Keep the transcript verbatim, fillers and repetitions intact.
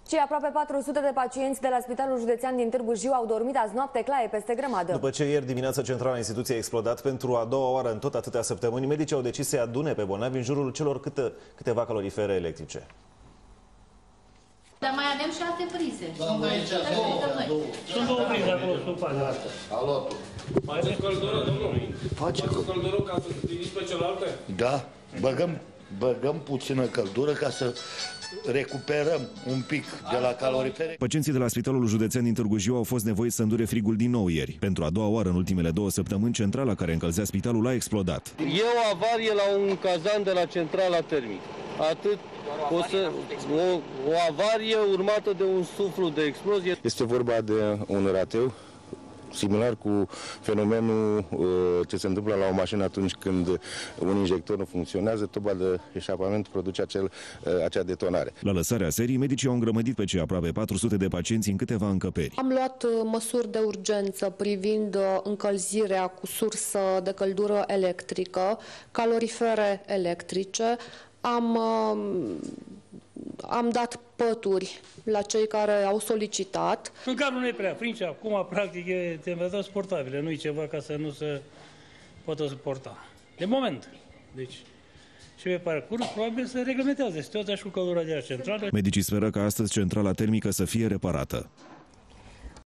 Cei aproape patru sute de pacienți de la Spitalul Județean din Târgu Jiu au dormit azi noapte claie peste grămadă. După ce ieri dimineața centrala instituției a explodat pentru a doua oară în tot atâtea săptămâni, medicii au decis să-i adune pe bolnavi în jurul celor câte, câteva calorifere electrice. Dar mai avem și alte prize. Sunt aici două. Sunt două prize acolo, sub faza asta. Alotul. Faceți căldură, domnule? Face Faceți căldură ca să ridici pe celelalte? Da, băgăm, băgăm puțină căldură ca să recuperăm un pic de la calorifere. Pacienții de la Spitalul Județean din Târgu Jiu au fost nevoiți să îndure frigul din nou ieri. Pentru a doua oară în ultimele două săptămâni, centrala care încălzea spitalul a explodat. E o avarie la un cazan de la centrala termică. Atât. O, să, o, o avarie urmată de un suflu de explozie. Este vorba de un rateu similar cu fenomenul ce se întâmplă la o mașină atunci când un injector nu funcționează, tuba de eșapament produce acel, acea detonare. La lăsarea serii, medicii au îngrămădit pe cei aproape patru sute de pacienți în câteva încăperi. Am luat măsuri de urgență privind încălzirea cu sursă de căldură electrică, calorifere electrice. Am, am dat pături la cei care au solicitat. Măcarul nu e prea fringe, acum practic e temperaturi suportabile, nu e ceva ca să nu se poată suporta. De moment. Deci, și pe parcurs, probabil se reglementează situația și cu căldura de la centrală. Medicii speră ca astăzi centrala termică să fie reparată.